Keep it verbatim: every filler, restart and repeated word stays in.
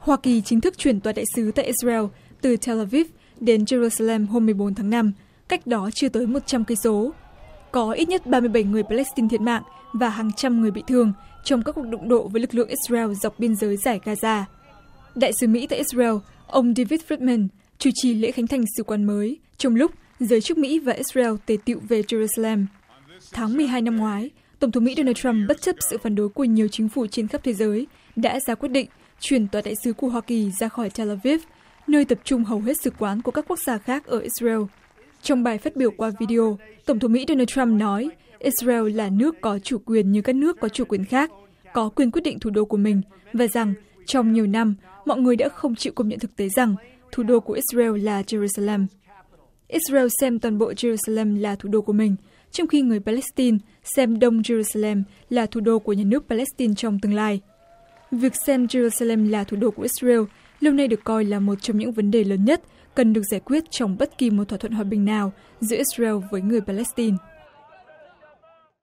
Hoa Kỳ chính thức chuyển tòa đại sứ tại Israel từ Tel Aviv đến Jerusalem hôm mười bốn tháng năm, cách đó chưa tới một trăm cây số. Có ít nhất ba mươi bảy người Palestine thiệt mạng và hàng trăm người bị thương trong các cuộc đụng độ với lực lượng Israel dọc biên giới dải Gaza. Đại sứ Mỹ tại Israel, ông David Friedman, chủ trì lễ khánh thành sứ quán mới trong lúc giới chức Mỹ và Israel tề tựu về Jerusalem. Tháng mười hai năm ngoái, Tổng thống Mỹ Donald Trump bất chấp sự phản đối của nhiều chính phủ trên khắp thế giới đã ra quyết định chuyển tòa đại sứ của Hoa Kỳ ra khỏi Tel Aviv, nơi tập trung hầu hết sứ quán của các quốc gia khác ở Israel. Trong bài phát biểu qua video, Tổng thống Mỹ Donald Trump nói Israel là nước có chủ quyền như các nước có chủ quyền khác, có quyền quyết định thủ đô của mình, và rằng trong nhiều năm, mọi người đã không chịu công nhận thực tế rằng thủ đô của Israel là Jerusalem. Israel xem toàn bộ Jerusalem là thủ đô của mình, trong khi người Palestine xem Đông Jerusalem là thủ đô của nhà nước Palestine trong tương lai. Việc xem Jerusalem là thủ đô của Israel lâu nay được coi là một trong những vấn đề lớn nhất cần được giải quyết trong bất kỳ một thỏa thuận hòa bình nào giữa Israel với người Palestine.